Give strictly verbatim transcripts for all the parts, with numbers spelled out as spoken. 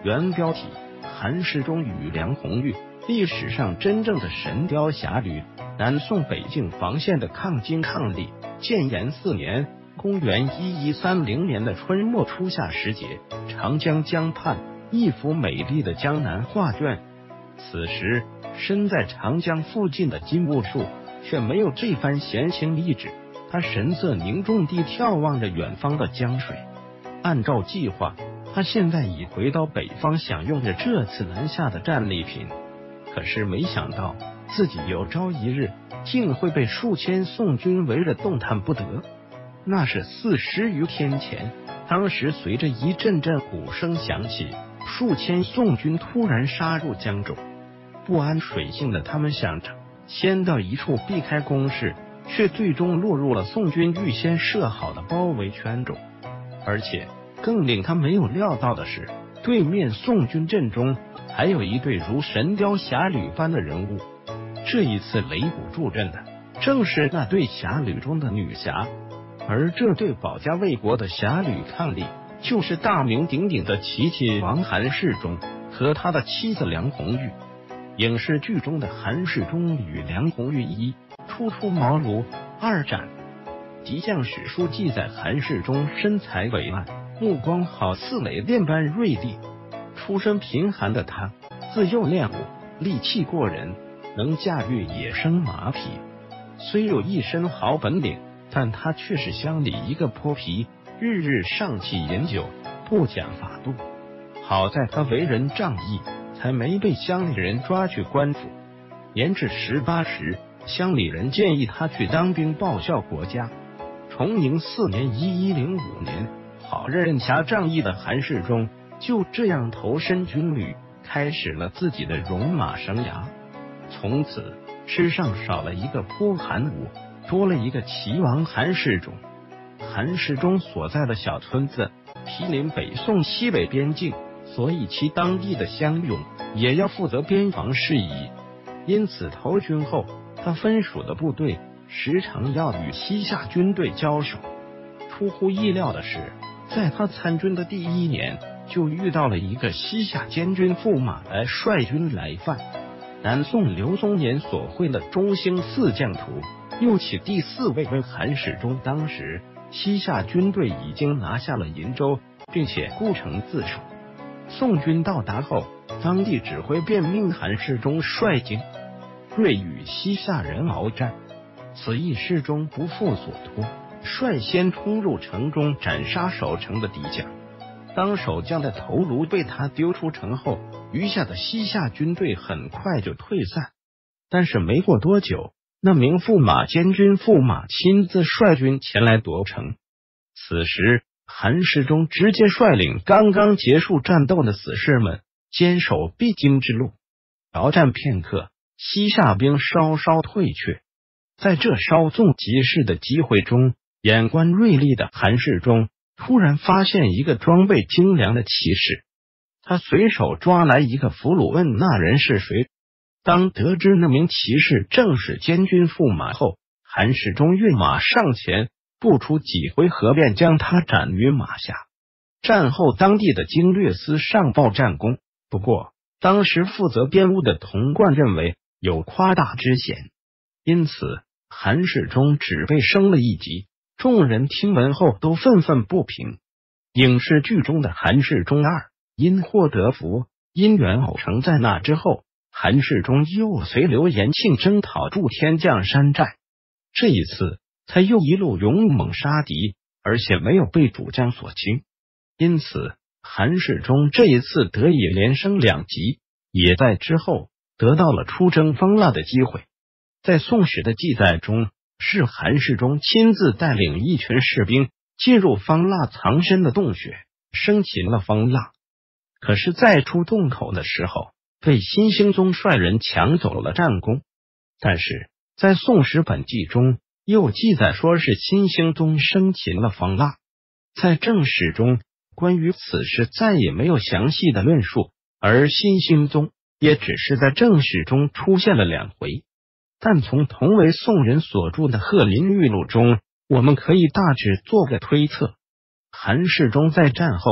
原标题：韩世忠与梁红玉，历史上真正的神雕侠侣。南宋北境防线的抗金抗力。建炎四年，公元一一三零年的春末初夏时节，长江江畔，一幅美丽的江南画卷。此时，身在长江附近的金兀术却没有这番闲情逸致，他神色凝重地眺望着远方的江水。按照计划，他现在已回到北方，享用着这次南下的战利品。可是没想到，自己有朝一日竟会被数千宋军围着动弹不得。那是四十余天前，当时随着一阵阵鼓声响起，数千宋军突然杀入江中。不谙水性的他们想着先到一处避开攻势，却最终落入了宋军预先设好的包围圈中。而且更令他没有料到的是，对面宋军阵中还有一对如神雕侠侣般的人物。这一次擂鼓助阵的正是那对侠侣中的女侠，而这对保家卫国的侠侣伉俪，就是大名鼎鼎的齐秦王韩世忠和他的妻子梁红玉。影视剧中的韩世忠与梁红玉一初出茅庐，二战。敌将史书记载，韩世忠身材伟岸，目光好似雷电般锐利。出身贫寒的他，自幼练武，力气过人，能驾驭野生马匹。虽有一身好本领，但他却是乡里一个泼皮，日日上气饮酒，不讲法度。好在他为人仗义，才没被乡里人抓去官府。年至十八时，乡里人建议他去当兵报效国家。崇宁四年一一零五年，好任侠仗义的韩世忠就这样投身军旅，开始了自己的戎马生涯。从此，世上少了一个泼韩武，多了一个齐王韩世忠。韩世忠所在的小村子毗邻北宋西北边境，所以其当地的乡勇也要负责边防事宜。因此投军后，他分属的部队时常要与西夏军队交手。出乎意料的是，在他参军的第一年，就遇到了一个西夏监军驸马来率军来犯。南宋刘松年所绘的中兴四将图又起第四位为韩世忠。当时西夏军队已经拿下了银州，并且固城自守。宋军到达后，当地指挥便命韩世忠率军锐与西夏人鏖战。此役世忠不负所托，率先冲入城中，斩杀守城的敌将。当守将的头颅被他丢出城后，余下的西夏军队很快就退散。但是没过多久，那名驸马监军驸马亲自率军前来夺城。此时韩世忠直接率领刚刚结束战斗的死士们坚守必经之路。鏖战片刻，西夏兵稍稍退却。在这稍纵即逝的机会中，眼观锐利的韩世忠突然发现一个装备精良的骑士。他随手抓来一个俘虏，问那人是谁。当得知那名骑士正是监军驸马后，韩世忠跃马上前，不出几回合便将他斩于马下。战后当地的经略司上报战功，不过当时负责编务的童贯认为有夸大之嫌，因此韩世忠只被升了一级。众人听闻后都愤愤不平。影视剧中的韩世忠二因祸得福，因缘偶成。在那之后，韩世忠又随刘延庆征讨驻天降山寨，这一次他又一路勇猛杀敌，而且没有被主将所轻。因此韩世忠这一次得以连升两级，也在之后得到了出征方腊的机会。在宋史的记载中，是韩世忠亲自带领一群士兵进入方腊藏身的洞穴，生擒了方腊。可是在出洞口的时候，被新兴宗率人抢走了战功。但是在宋史本纪中又记载说是新兴宗生擒了方腊。在正史中关于此事再也没有详细的论述，而新兴宗也只是在正史中出现了两回。但从同为宋人所著的《鹤林玉录》中，我们可以大致做个推测：韩世忠在战后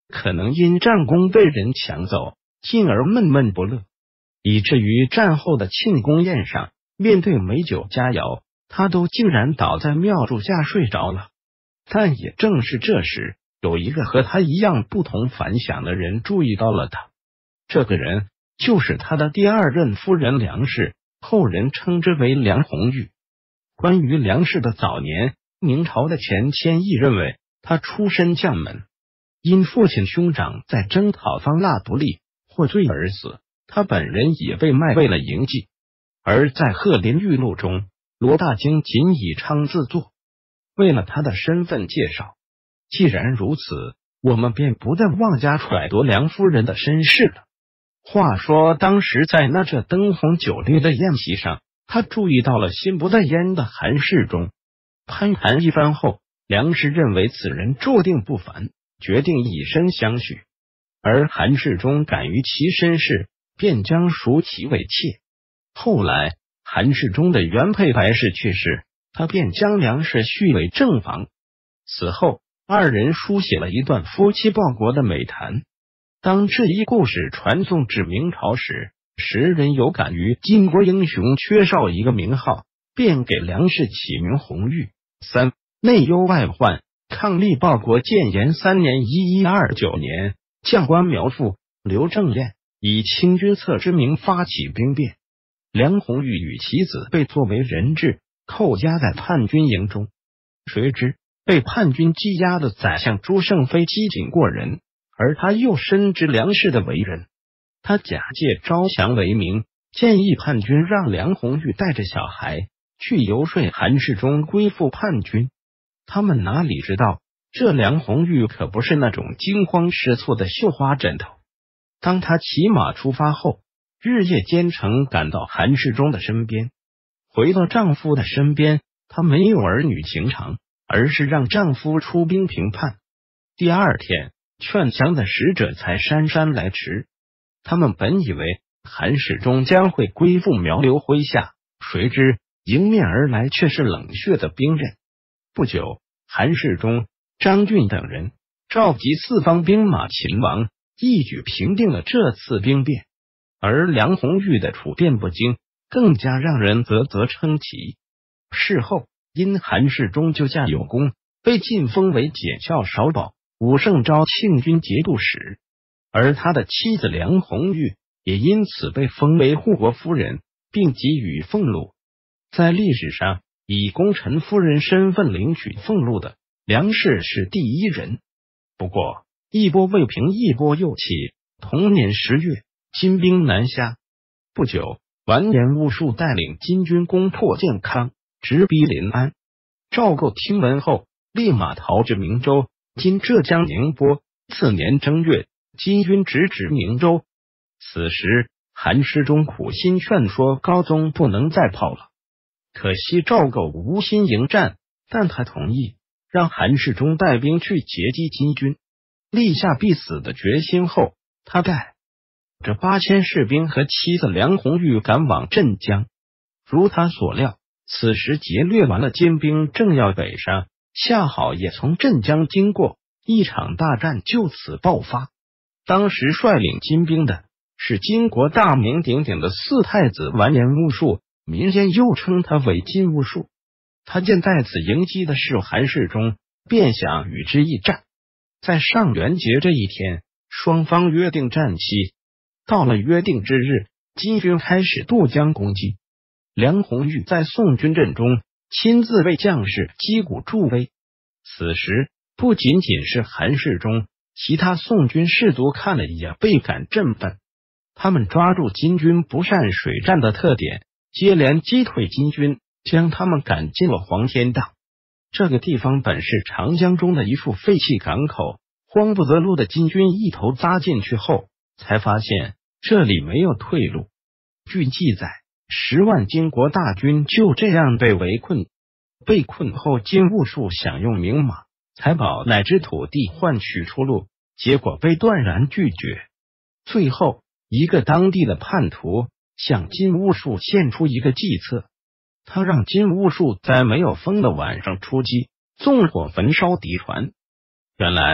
可能因战功被人抢走，进而闷闷不乐，以至于战后的庆功宴上，面对美酒佳肴，他都竟然倒在庙柱下睡着了。但也正是这时，有一个和他一样不同凡响的人注意到了他。这个人就是他的第二任夫人梁氏，后人称之为梁红玉。关于梁氏的早年，明朝的前千议认为他出身将门，因父亲兄长在征讨方腊不利，获罪而死，他本人也被卖为了营妓。而在《鹤林玉录》中，罗大经仅以昌字作为了他的身份介绍。既然如此，我们便不再妄加揣度梁夫人的身世了。话说当时在那这灯红酒绿的宴席上，他注意到了心不在焉的韩世忠。攀谈一番后，梁氏认为此人注定不凡，决定以身相许。而韩世忠感于其身世，便将赎其为妾。后来韩世忠的原配白氏去世，他便将梁氏续为正房。此后二人书写了一段夫妻报国的美谈。当这一故事传颂至明朝时，时人有感于巾帼英雄缺少一个名号，便给梁氏起名红玉。三内忧外患，抗力报国。建炎三年（一一二九年），将官苗父刘正彦以清君侧之名发起兵变，梁红玉与其子被作为人质，扣押在叛军营中。谁知被叛军羁押的宰相朱胜非机警过人，而他又深知梁氏的为人，他假借招降为名，建议叛军让梁红玉带着小孩去游说韩世忠归附叛军。他们哪里知道，这梁红玉可不是那种惊慌失措的绣花枕头。当他骑马出发后，日夜兼程赶到韩世忠的身边。回到丈夫的身边，她没有儿女情长，而是让丈夫出兵平叛。第二天，劝降的使者才姗姗来迟。他们本以为韩世忠将会归附苗刘麾下，谁知迎面而来却是冷血的兵刃。不久，韩世忠、张俊等人召集四方兵马勤王，一举平定了这次兵变。而梁红玉的处变不惊，更加让人啧啧称奇。事后因韩世忠救驾有功，被晋封为检校少保、武圣昭庆军节度使，而他的妻子梁红玉也因此被封为护国夫人，并给予俸禄。在历史上，以功臣夫人身份领取俸禄的梁氏是第一人。不过一波未平，一波又起。同年十月，金兵南下。不久，完颜兀术带领金军攻破建康，直逼临安。赵构听闻后，立马逃至明州（今浙江宁波）。次年正月，金军直指明州。此时，韩世忠苦心劝说高宗不能再跑了，可惜赵构无心迎战，但他同意让韩世忠带兵去截击金军。立下必死的决心后，他带这八千士兵和妻子梁红玉赶往镇江。如他所料，此时劫掠完了金兵正要北上，恰好也从镇江经过，一场大战就此爆发。当时率领金兵的是金国大名鼎鼎的四太子完颜兀术，民间又称他为金兀术。他见在此迎击的是韩世忠，便想与之一战。在上元节这一天，双方约定战期。到了约定之日，金军开始渡江攻击。梁红玉在宋军阵中亲自为将士击鼓助威。此时不仅仅是韩世忠，其他宋军士卒看了也倍感振奋。他们抓住金军不善水战的特点，接连击退金军，将他们赶进了黄天荡。这个地方本是长江中的一处废弃港口，慌不择路的金军一头扎进去后，才发现这里没有退路。据记载，十万金国大军就这样被围困。被困后，金兀术想用名马、财宝乃至土地换取出路，结果被断然拒绝。最后，一个当地的叛徒向金兀术献出一个计策，他让金兀术在没有风的晚上出击，纵火焚烧敌船。原来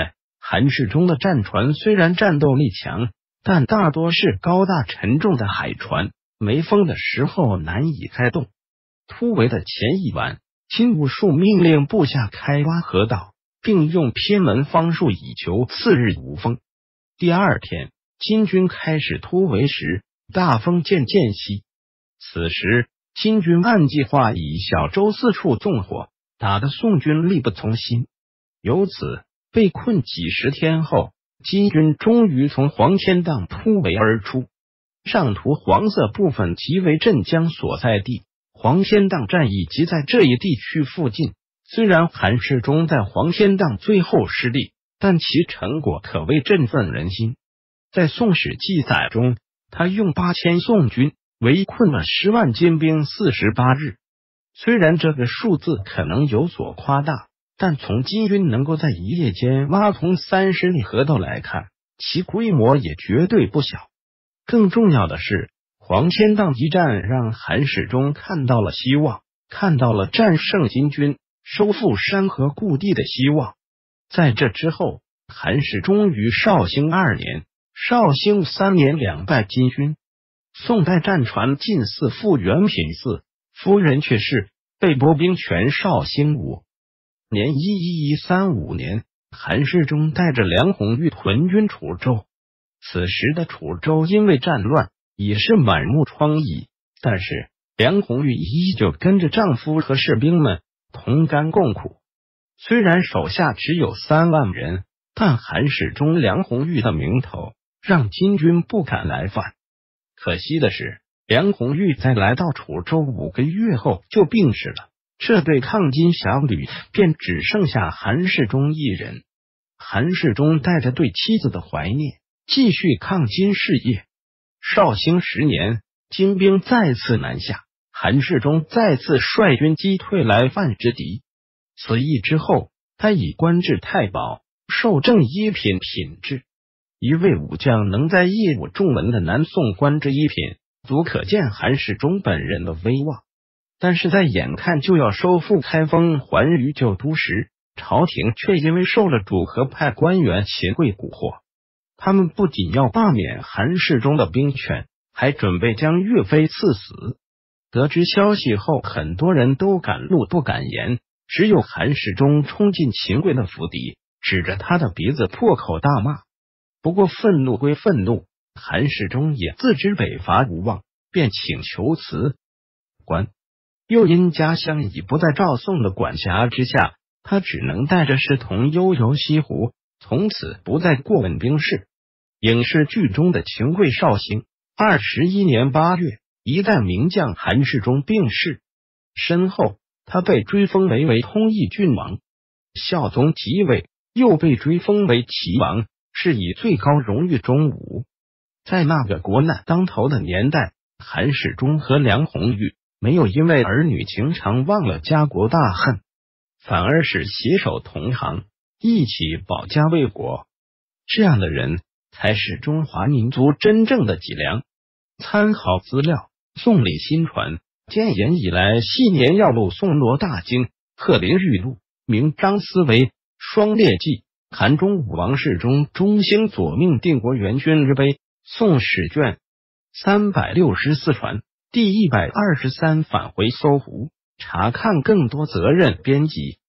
韩世忠的战船虽然战斗力强，但大多是高大沉重的海船，没风的时候难以开动。突围的前一晚，金兀术命令部下开挖河道，并用偏门方术以求次日无风。第二天，金军开始突围时，大风渐渐息。此时，金军按计划以小舟四处纵火，打得宋军力不从心。由此，被困几十天后，金军终于从黄天荡突围而出。上图黄色部分即为镇江所在地，黄天荡战役即在这一地区附近。虽然韩世忠在黄天荡最后失利，但其成果可谓振奋人心。在宋史记载中，他用八千宋军围困了十万金兵四十八日。虽然这个数字可能有所夸大，但从金军能够在一夜间挖通三十里河道来看，其规模也绝对不小。更重要的是，黄天荡一战让韩世忠看到了希望，看到了战胜金军、收复山河故地的希望。在这之后，韩世忠于绍兴二年、绍兴三年两败金军。宋代战船近似赴元品寺，夫人却是被拨兵权绍兴五年一一一三五年，韩世忠带着梁红玉屯军楚州。此时的楚州因为战乱已是满目疮痍，但是梁红玉依旧跟着丈夫和士兵们同甘共苦。虽然手下只有三万人，但韩世忠、梁红玉的名头让金军不敢来犯。可惜的是，梁红玉在来到楚州五个月后就病逝了，这对抗金侠旅便只剩下韩世忠一人。韩世忠带着对妻子的怀念，继续抗金事业。绍兴十年，金兵再次南下，韩世忠再次率军击退来犯之敌。此役之后，他已官至太保，授正一品品质。一位武将能在业务重文的南宋官至一品，足可见韩世忠本人的威望。但是在眼看就要收复开封还于旧都时，朝廷却因为受了主和派官员秦桧蛊惑，他们不仅要罢免韩世忠的兵权，还准备将岳飞赐死。得知消息后，很多人都敢怒不敢言，只有韩世忠冲进秦桧的府邸，指着他的鼻子破口大骂。不过愤怒归愤怒，韩世忠也自知北伐无望，便请求辞官。又因家乡已不在赵宋的管辖之下，他只能带着侍从悠游西湖，从此不再过问兵事。影视剧中的秦桧绍兴二十一年八月，一代名将韩世忠病逝，身后他被追封为为通义郡王，孝宗即位，又被追封为齐王，是以最高荣誉忠武。在那个国难当头的年代，韩世忠和梁红玉没有因为儿女情长忘了家国大恨，反而是携手同行，一起保家卫国。这样的人才是中华民族真正的脊梁。参考资料：宋理新传，建炎以来系年要录宋罗大经，鹤林玉录，名张思维，双列记，韩中武王世忠中兴左命定国元勋之碑，宋史卷三百六十四传第一百二十三返回搜狐，查看更多责任编辑。